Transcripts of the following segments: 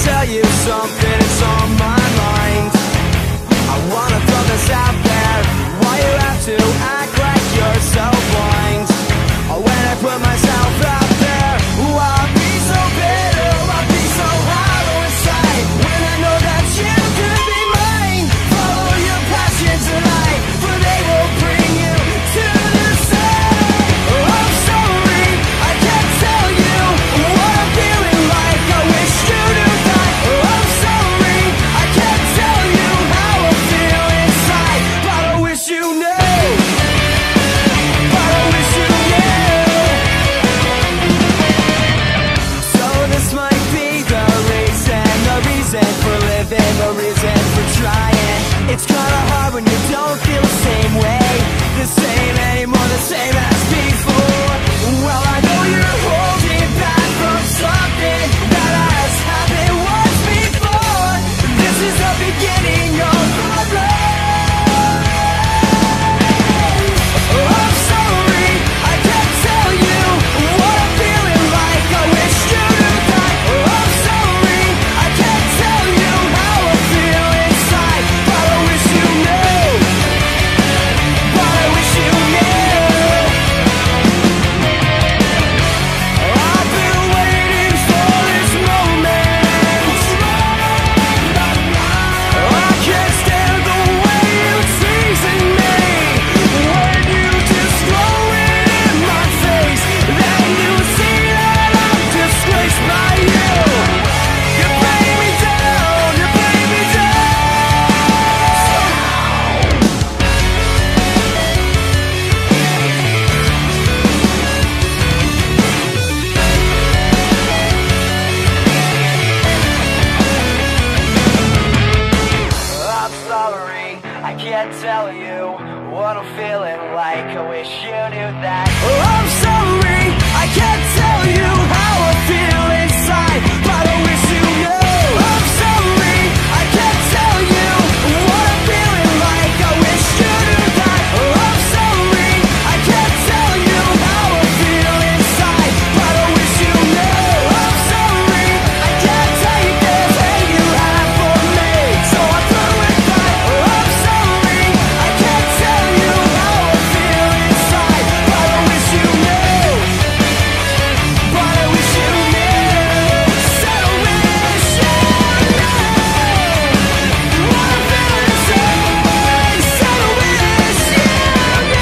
tell you something, it's on my mind. I wanna throw this out there. Why you have to act like you're so blind? When I put myself out there, I'll be so bitter, I'll be so hollow inside. When I know that you could be mine, follow your passion tonight, for they will bring you to the sun. I'm sorry, I can't tell you what I'm feeling like. I wish you knew that. I'm sorry, I can't tell you how I feel inside, but I wish you knew. But I wish you knew. So this might be the reason for living, the reason for trying. It's kinda hard when you don't feel the same way, the same anymore, the same as before. Well, I know you're holding back from something that has happened once before. This is the beginning of the road. I'm sorry, I can't tell you what I'm feeling like. I wish you knew that. I'm sorry, I can't tell you how I feel inside, but I wish you knew. But I wish you knew. I've been waiting for this moment. I can't stand the way you teasing me. When you just throw it in my face, then you see that I'm disgraced by you. You bring me down, you bring me down. I'm sorry, I can't tell you what I'm feeling like. I wish you knew that. I'm sorry, I can't tell you how I feel inside, but I wish you knew. I'm sorry, I can't tell you what I'm feeling like. I wish you knew that. I'm sorry, I can't tell you how I feel inside, but I wish you knew. I'm sorry, I can't take this hate you have for me, so I threw it back. I'm sorry, I can't tell you how I feel inside, but I wish you knew. But I wish you knew. Said I wish you knew what I'm feeling inside. Said I wish you knew.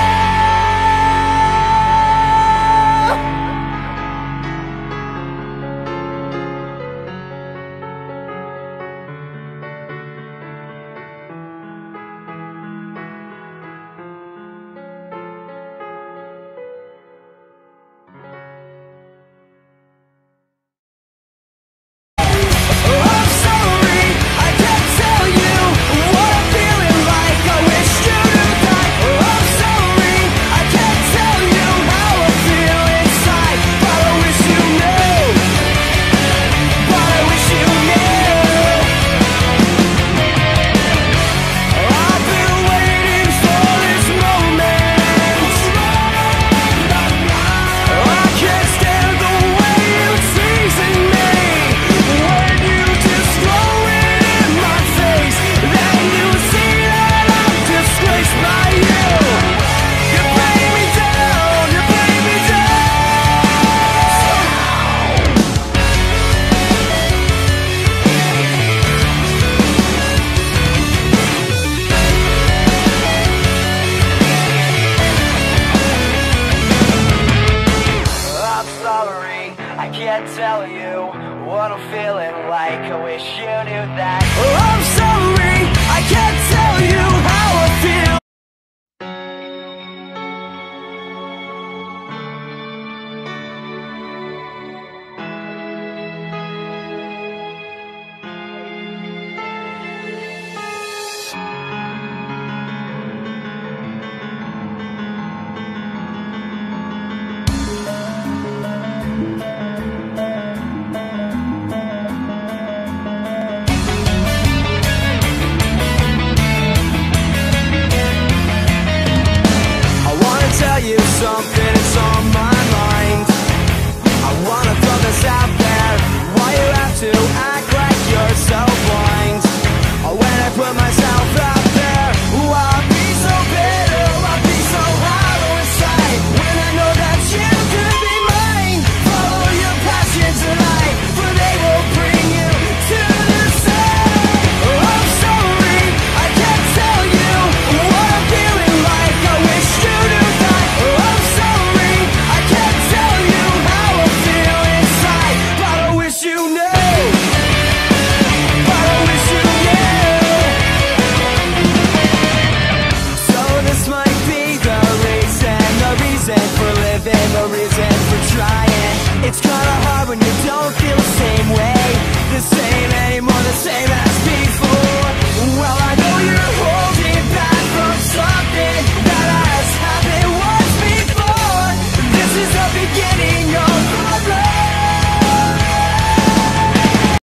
I'm sorry, I can't tell you what I'm feeling like. I wish you knew that. I'm sorry, I can't tell you how I feel inside, but I wish you knew. But I wish you knew. I've been waiting for this moment. I can't stand the way you teasing me. When you just throw it in my face, then you see that I'm disgraced by you. You bring me down, you bring me down. I'm sorry, I can't tell you what I'm feeling like. I wish you knew that. I'm sorry, I can't tell you how I feel